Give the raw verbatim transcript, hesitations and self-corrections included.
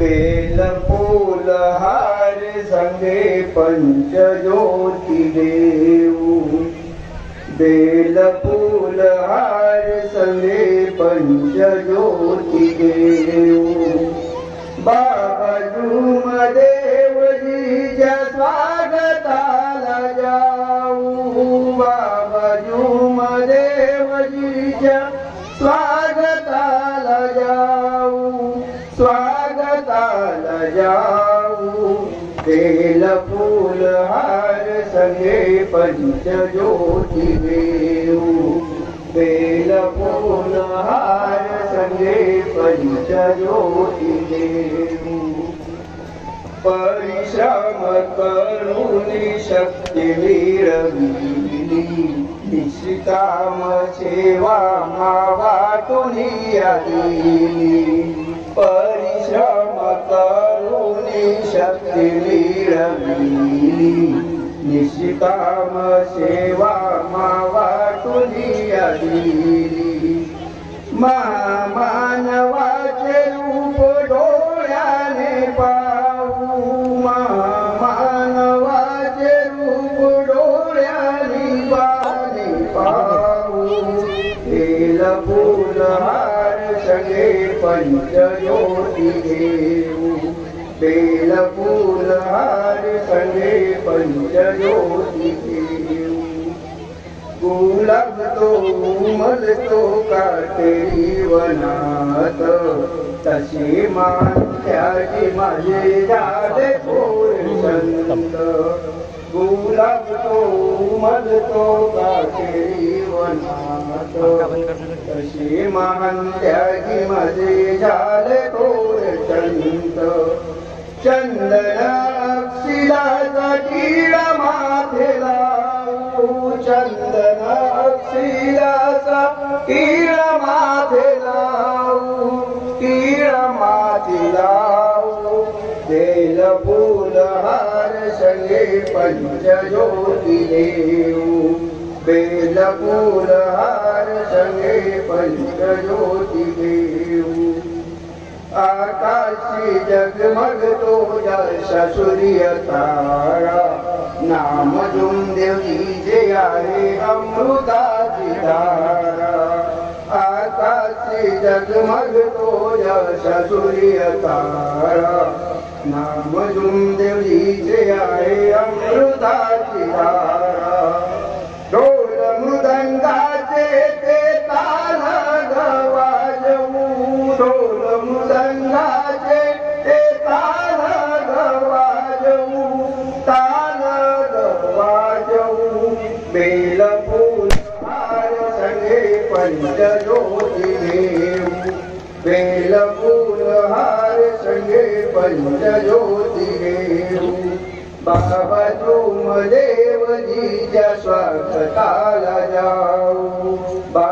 Bell फूल हार संगे पंचज्योती देऊ बेल फूल हार संगे पंचज्योती देऊ बाबा जुमदेवजीच्या स्वागताला जाऊ बाबा जुमदेवजीच्या स्वागताला जाऊ स्वागताला जाऊ बेल फूल हार संगे पंचज्योती देऊ बेल फूल हार संगे पंचज्योती देऊ परिश्रम करुणी शक्ती मिळविली निष्काम सेवा वाटुनी आली परिश्रम करुणी शक्ती मिळविली निष्काम सेवा वाटुनी आली महामानवाचे रूप डोळ्याने पाहू महामानवाचे रूप डोळ्याने पाहू पाहू बेल फूल हार संगे पंचज्योती देऊ बेल फूल हार संगे पंचज्योती देऊ गुलाब तो उमलतो काटेरी वनात तशी माथ्याची माझे झाले थोर संत गुलाब तो उमलतो काटेरी वनात तशी माथ्याची माझे झाले थोर संत चंदन अक्षिलाचा टिळा माथे लावू चंदन अक्षिलाचा टिळा माथे लावू टिळा माथे लावू बेल फूल हार संगे पंचज्योती देऊ बेल फूल हार संगे पंचज्योती देऊ आकाशी जगमगतो जसा सूर्य तारा नाम देवजीचे आहे अमृताची धारा आकाशी जगमगतो जसा सूर्य तारा नाम देवजीचे आहे अमृताची धारा ढोल मृदंगाचे ते ताल गवाजवू ढोल मृदंगाचे ते ताल गवाजवू ताल गवाजवू बेल फूल हार संगे पंचज्योती देऊ बेल फूल हार संगे पंचज्योती देऊ बाबा जुमदेवजीच्या स्वागताला जाऊ।